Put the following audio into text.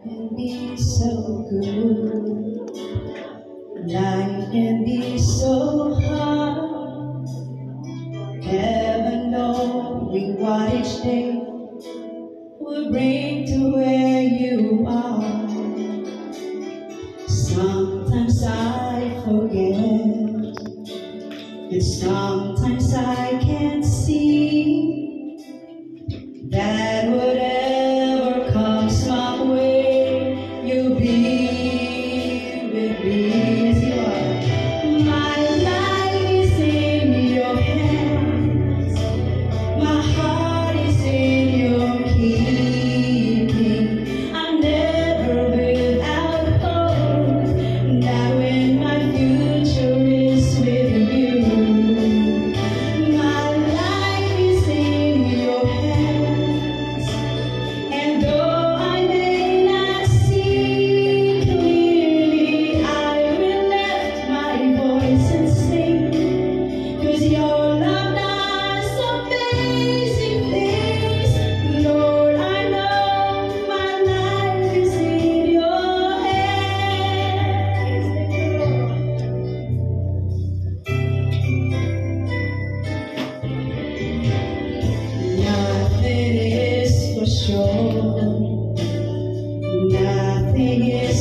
can be so good. Life can be so hard. Never knowing what each day will bring to where you are. Sometimes I forget, and sometimes I can't see that whatever comes my way, you'll be with me as you are. My life is in your hands, my heart is in your keeping. I'm never without hope, not when my future is with you. My life is in your hands, and though I may not see clearly, I will lift my voice and sing, 'cause your love does amazing things. Lord, I know my life is in your hands. Nothing is for sure, nothing is